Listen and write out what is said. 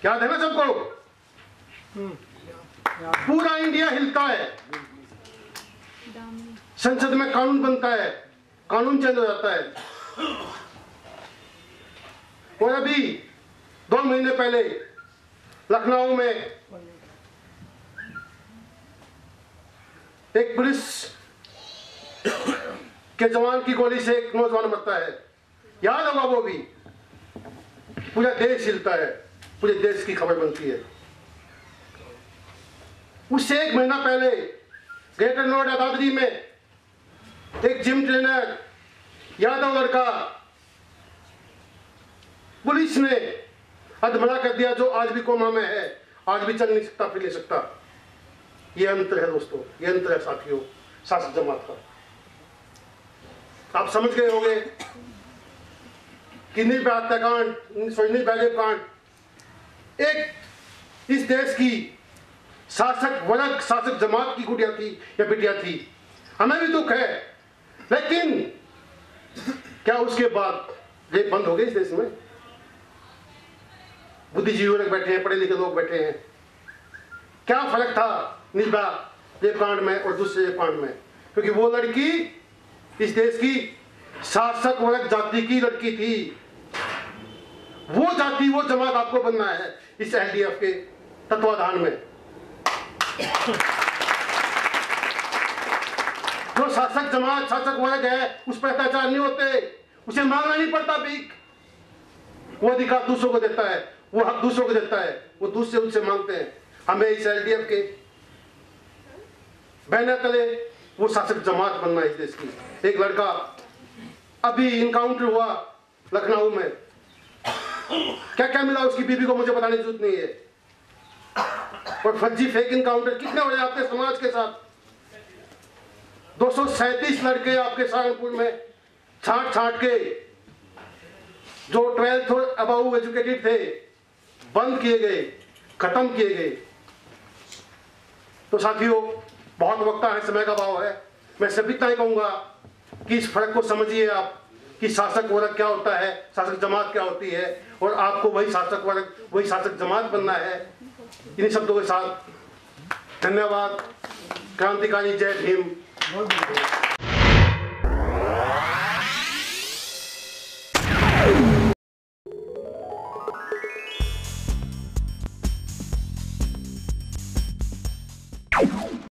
याद है ना सबको? पूरा इंडिया हिलता है, संसद में कानून बनता है, कानून चेंज हो जाता है। और अभी 2 महीने पहले लखनऊ में एक पुलिस के जवान की गोली से एक नौजवान मरता है, याद होगा वो भी। पूरा देश हिलता है, पूरे देश की खबर बनती है। उससे 1 महीना पहले ग्रेटर नोएडा दादरी में एक जिम ट्रेनर यादव लड़का पुलिस ने अधमरा कर दिया, जो आज भी कोमा में है, आज भी चल नहीं सकता, फिर नहीं सकता। ये अंतर है दोस्तों, ये अंतर है साथियों शासक जमात का। आप समझ गए होंगे कि निर्भया हत्याकांड, निर्भया कांड एक इस देश की शासक वर्ग, शासक जमात की गुड़िया थी या बिटिया थी। हमें भी दुख है, लेकिन क्या उसके बाद रेप बंद हो गए इस देश में? बुद्धिजीवी लोग बैठे हैं, पढ़े लिखे लोग बैठे हैं। क्या फर्क था निर्भया रेप कांड में और दूसरे रेप कांड में? क्योंकि वो लड़की इस देश की शासक वर्ग जाति की लड़की थी। वो जाति, वो जमात आपको बनना है इस एलडीएफ के तत्वाधान में। जो शासक जमात, शासक वर्ग है, उस पर अत्याचार नहीं होते, उसे मांगना नहीं पड़ता भीख। वो अधिकार दूसरों को देता है, वो हक दूसरों को देता है, वो दूसरे उनसे मांगते हैं। हमें इस एलडीएफ के बैनर तले वो शासक जमात बनना है इस देश की। एक लड़का अभी इनकाउंटर हुआ लखनऊ में, क्या क्या मिला उसकी बीबी को मुझे बताने की जरूरत नहीं है। और फर्जी फेक इनकाउंटर कितने हो रहे आपके समाज के साथ? 237 लड़के आपके सहारनपुर में छांट छांट के, जो 12th और अबव एजुकेटेड थे, बंद किए गए, खत्म किए गए। तो साथियों, बहुत वक्त है, समय का भाव है। मैं सभी इतना ही कहूंगा कि इस फर्क को समझिए आप, कि शासक वर्ग क्या होता है, शासक जमात क्या होती है, और आपको वही शासक वर्ग, वही शासक जमात बनना है। इन्हीं शब्दों के साथ धन्यवाद। क्रांतिकारी जय भीम।